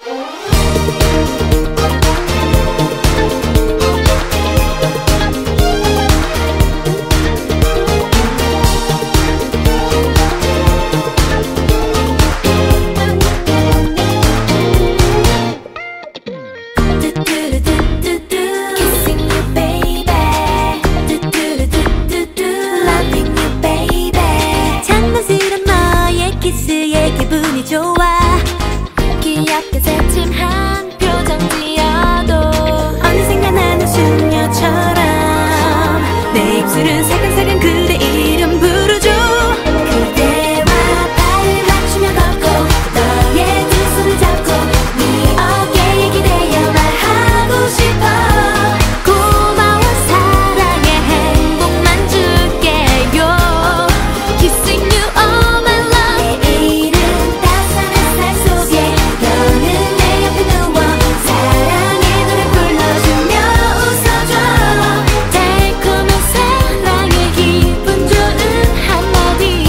기분이 좋아 귀엽게 새침한 표정 지어도 어느샌가 나는 수녀처럼 내 입술은 살금살금 그대 이름 부르죠. 그대와 발을 맞추며 걷고 너의 두 손을 잡고 네 어깨에 기대어 말하고 싶어. 고마워 사랑해 행복만 줄게요. Kissing you all my love. 내일은 따스한 햇살 속에 너는 내 옆에 누워 사랑의 노래 불러주며 웃어줘. 달콤한 사랑의 기분 좋은 한마디.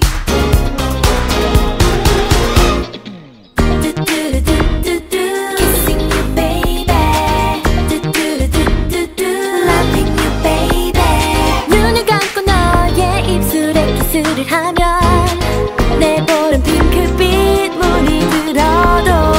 뚜뚜루뚜뚜뚜 Kissing you baby. 뚜뚜루뚜뚜뚜 Loving you baby. 눈을 감고 너의 입술에 키스를 하면 내 볼은 핑크빛 문이 들어도